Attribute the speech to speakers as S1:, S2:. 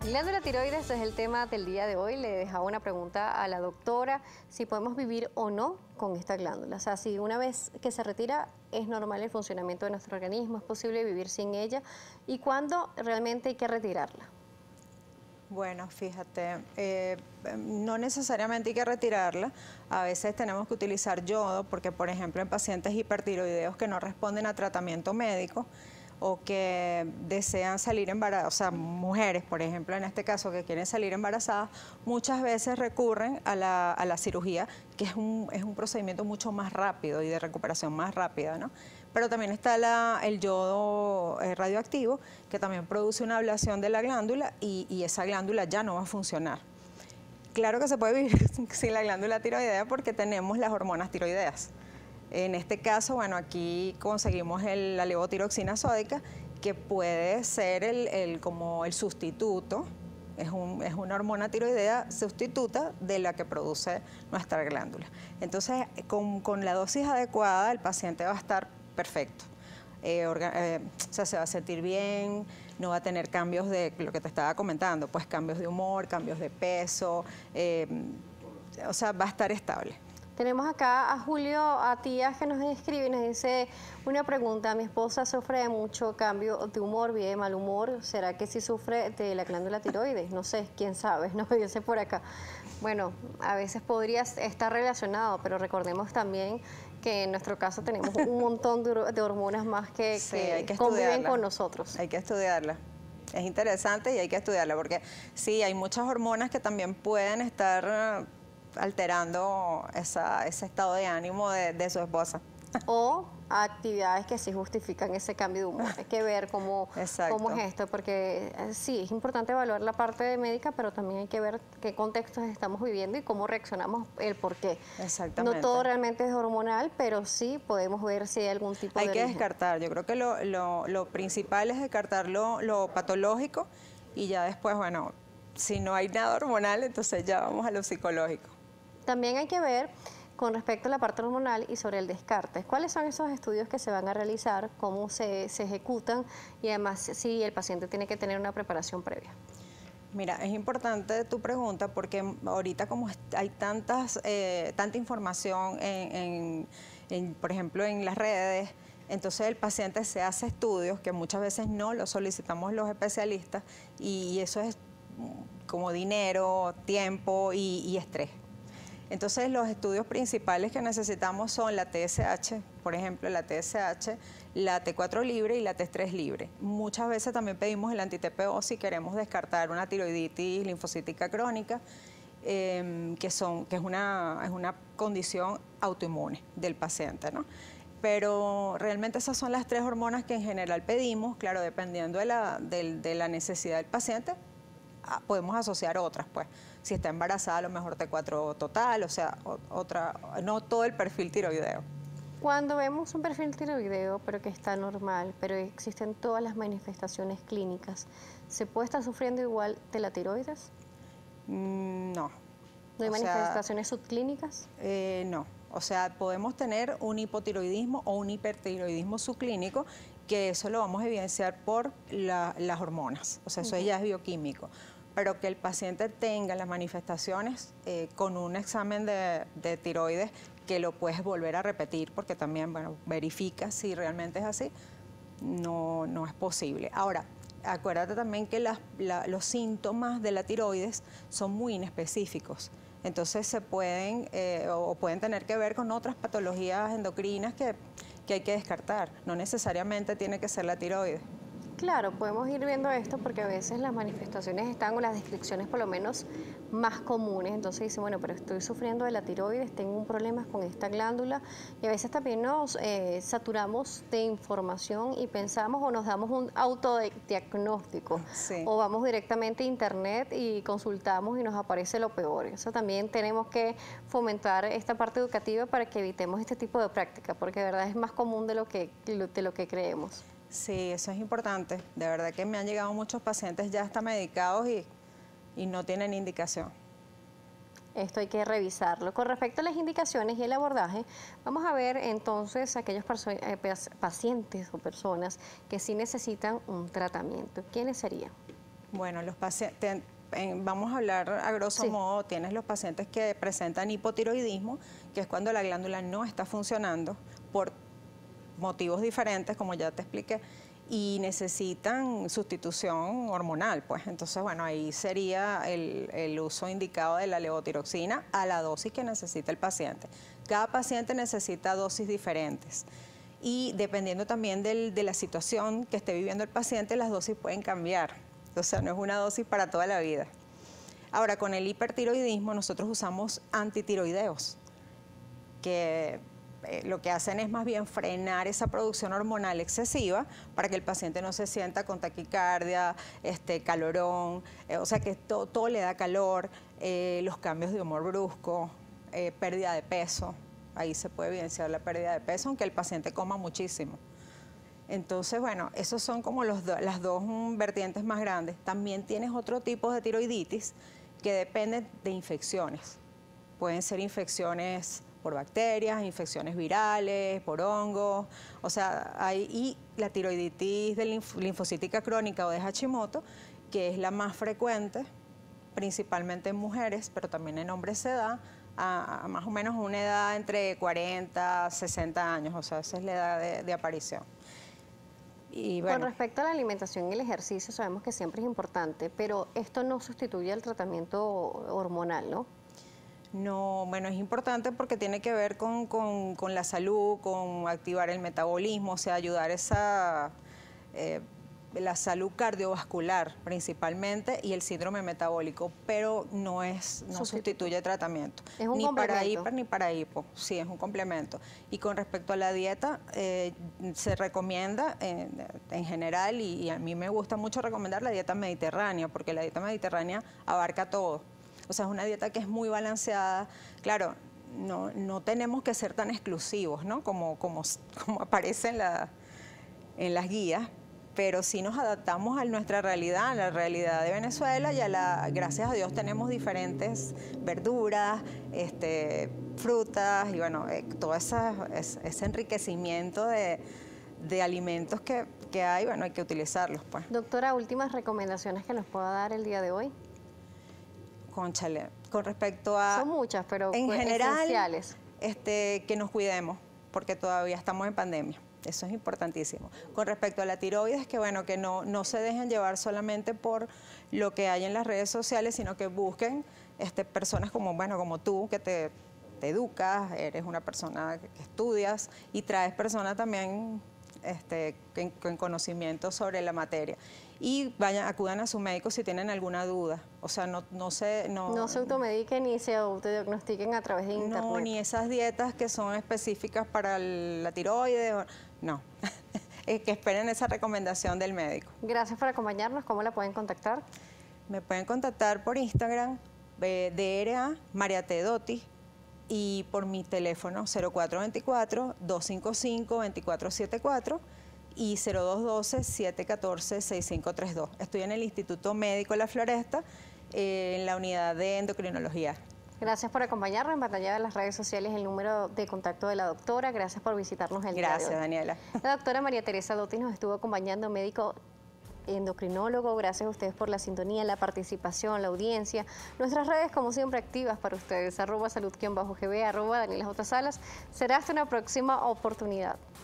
S1: Glándula tiroides es el tema del día de hoy. Le dejaba una pregunta a la doctora, si podemos vivir o no con esta glándula. O sea, si una vez que se retira es normal el funcionamiento de nuestro organismo, es posible vivir sin ella, y cuándo realmente hay que retirarla.
S2: Bueno, fíjate, no necesariamente hay que retirarla. A veces tenemos que utilizar yodo porque, por ejemplo, en pacientes hipertiroideos que no responden a tratamiento médico o que desean salir embarazadas, o sea, mujeres, por ejemplo, en este caso, que quieren salir embarazadas, muchas veces recurren a la cirugía, que es un procedimiento mucho más rápido y de recuperación más rápida, ¿no? Pero también está el yodo radioactivo, que también produce una ablación de la glándula y esa glándula ya no va a funcionar. Claro que se puede vivir sin la glándula tiroidea porque tenemos las hormonas tiroideas. En este caso, bueno, aquí conseguimos la levotiroxina sódica, que puede ser como el sustituto, es una hormona tiroidea sustituta de la que produce nuestra glándula. Entonces, con la dosis adecuada, el paciente va a estar perfecto. O sea, se va a sentir bien, no va a tener cambios de lo que te estaba comentando, pues cambios de humor, cambios de peso, o sea, va a estar estable.
S1: Tenemos acá a Julio Atías, que nos escribe y nos dice una pregunta. Mi esposa sufre de mucho cambio de humor, vive de mal humor. ¿Será que sí sufre de la glándula tiroides? No sé, quién sabe, no dice por acá. Bueno, a veces podría estar relacionado, pero recordemos también que en nuestro caso tenemos un montón de hormonas más que,
S2: sí, hay que
S1: conviven con nosotros.
S2: Hay que estudiarla. Es interesante y hay que estudiarla porque sí, hay muchas hormonas que también pueden estar alterando ese estado de ánimo de su esposa.
S1: O actividades que sí justifican ese cambio de humor. Hay que ver cómo es esto, porque sí, es importante evaluar la parte médica, pero también hay que ver qué contextos estamos viviendo y cómo reaccionamos, el por qué.
S2: Exactamente.
S1: No todo realmente es hormonal, pero sí podemos ver si hay algún tipo de
S2: Hay que
S1: origen.
S2: descartar, yo creo que lo principal es descartar lo patológico y ya después, bueno, si no hay nada hormonal, entonces ya vamos a lo psicológico.
S1: También hay que ver con respecto a la parte hormonal y sobre el descarte. ¿Cuáles son esos estudios que se van a realizar? ¿Cómo se ejecutan? Y además, si el paciente tiene que tener una preparación previa.
S2: Mira, es importante tu pregunta porque ahorita como hay tanta información por ejemplo, en las redes, entonces el paciente se hace estudios que muchas veces no los solicitamos los especialistas y eso es como dinero, tiempo y estrés. Entonces, los estudios principales que necesitamos son la TSH, por ejemplo, la TSH, la T4 libre y la T3 libre. Muchas veces también pedimos el anti-TPO si queremos descartar una tiroiditis linfocítica crónica, que es una condición autoinmune del paciente, ¿no? Pero realmente esas son las tres hormonas que en general pedimos, claro, dependiendo de la necesidad del paciente, podemos asociar otras, pues. Si está embarazada, a lo mejor T4 total, o sea, no todo el perfil tiroideo.
S1: Cuando vemos un perfil tiroideo, pero que está normal, pero existen todas las manifestaciones clínicas, ¿se puede estar sufriendo igual de la tiroides?
S2: No.
S1: ¿No hay manifestaciones subclínicas?
S2: No. O sea, podemos tener un hipotiroidismo o un hipertiroidismo subclínico, que eso lo vamos a evidenciar por las hormonas. O sea, eso ya es bioquímico. Pero que el paciente tenga las manifestaciones con un examen de tiroides, que lo puedes volver a repetir porque también, bueno, verifica si realmente es así, no es posible. Ahora, acuérdate también que los síntomas de la tiroides son muy inespecíficos. Entonces se pueden tener que ver con otras patologías endocrinas que hay que descartar. No necesariamente tiene que ser la tiroides.
S1: Claro, podemos ir viendo esto porque a veces las manifestaciones están, o las descripciones por lo menos más comunes. Entonces dicen, bueno, pero estoy sufriendo de la tiroides, tengo un problema con esta glándula. Y a veces también nos saturamos de información y pensamos o nos damos un autodiagnóstico.
S2: Sí.
S1: O vamos directamente a internet y consultamos y nos aparece lo peor. Eso también tenemos que fomentar esta parte educativa para que evitemos este tipo de práctica, porque de verdad es más común de lo que creemos.
S2: Sí, eso es importante. De verdad que me han llegado muchos pacientes ya hasta medicados y no tienen indicación.
S1: Esto hay que revisarlo. Con respecto a las indicaciones y el abordaje, vamos a ver entonces aquellos pacientes o personas que sí necesitan un tratamiento. ¿Quiénes serían?
S2: Bueno, los pacientes, vamos a hablar a grosso
S1: Sí.
S2: modo, tienes los pacientes que presentan hipotiroidismo, que es cuando la glándula no está funcionando por motivos diferentes, como ya te expliqué, y necesitan sustitución hormonal, pues. Entonces, bueno, ahí sería el uso indicado de la levotiroxina a la dosis que necesita el paciente. Cada paciente necesita dosis diferentes. Y dependiendo también de la situación que esté viviendo el paciente, las dosis pueden cambiar. O sea, no es una dosis para toda la vida. Ahora, con el hipertiroidismo nosotros usamos antitiroideos, que lo que hacen es más bien frenar esa producción hormonal excesiva para que el paciente no se sienta con taquicardia, calorón, o sea que todo le da calor, los cambios de humor brusco, pérdida de peso. Ahí se puede evidenciar la pérdida de peso, aunque el paciente coma muchísimo. Entonces, bueno, esos son como las dos vertientes más grandes. También tienes otro tipo de tiroiditis que dependen de infecciones. Pueden ser infecciones por bacterias, infecciones virales, por hongos, o sea, y la tiroiditis linfocítica crónica o de Hashimoto, que es la más frecuente, principalmente en mujeres, pero también en hombres se da, a más o menos una edad entre 40 60 años, o sea, esa es la edad de aparición. Y bueno,
S1: Con respecto a la alimentación y el ejercicio, sabemos que siempre es importante, pero esto no sustituye el tratamiento hormonal, ¿no?
S2: no, bueno, es importante porque tiene que ver con la salud, con activar el metabolismo, o sea, ayudar la salud cardiovascular principalmente y el síndrome metabólico, pero no sustituye tratamiento.
S1: Es un
S2: ni para
S1: complemento.
S2: hiper ni para hipo, sí, es un complemento. Y con respecto a la dieta, se recomienda en general, y a mí me gusta mucho recomendar la dieta mediterránea, porque la dieta mediterránea abarca todo. O sea, es una dieta que es muy balanceada. Claro, no tenemos que ser tan exclusivos, ¿no? Como aparece en las guías, pero sí nos adaptamos a nuestra realidad, a la realidad de Venezuela, y gracias a Dios tenemos diferentes verduras, frutas, y bueno, todo ese enriquecimiento de alimentos que hay, bueno, hay que utilizarlos, pues.
S1: Doctora, últimas recomendaciones que nos pueda dar el día de hoy.
S2: Cónchale, con respecto a...
S1: Son muchas, pero
S2: en
S1: pues,
S2: general,
S1: esenciales.
S2: que nos cuidemos, porque todavía estamos en pandemia. Eso es importantísimo. Con respecto a la tiroides, que bueno, que no se dejen llevar solamente por lo que hay en las redes sociales, sino que busquen personas como tú, que te educas, eres una persona que estudias y traes personas también con conocimiento sobre la materia. Y acudan a su médico si tienen alguna duda. O sea, no se
S1: automediquen ni se autodiagnostiquen a través de internet.
S2: No, ni esas dietas que son específicas para la tiroides. No, que esperen esa recomendación del médico.
S1: Gracias por acompañarnos. ¿Cómo la pueden contactar?
S2: Me pueden contactar por Instagram, DRA María T. Dotti, y por mi teléfono 0424-255-2474 y 0212-714-6532. Estoy en el Instituto Médico La Floresta, en la unidad de endocrinología.
S1: Gracias por acompañarnos. En pantalla de las redes sociales el número de contacto de la doctora. Gracias por visitarnos el día de hoy.
S2: Gracias, Daniela.
S1: La doctora María Teresa Dotti nos estuvo acompañando, médico endocrinólogo. Gracias a ustedes por la sintonía, la participación, la audiencia. Nuestras redes, como siempre, activas para ustedes. @salud_gb, @DanielaJSalas. Será hasta una próxima oportunidad.